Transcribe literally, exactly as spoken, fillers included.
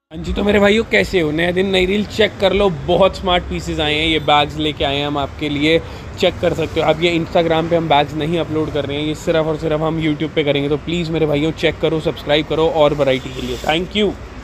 हाँ जी, तो मेरे भाइयों कैसे हो? नया दिन नई रील चेक कर लो, बहुत स्मार्ट पीसेस आए हैं। ये बैग्स लेके आए हैं हम आपके लिए, चेक कर सकते हो। अब ये इंस्टाग्राम पे हम बैग्स नहीं अपलोड कर रहे हैं, ये सिर्फ और सिर्फ हम यूट्यूब पे करेंगे। तो प्लीज़ मेरे भाइयों चेक करो, सब्सक्राइब करो और वैरायटी के लिए थैंक यू।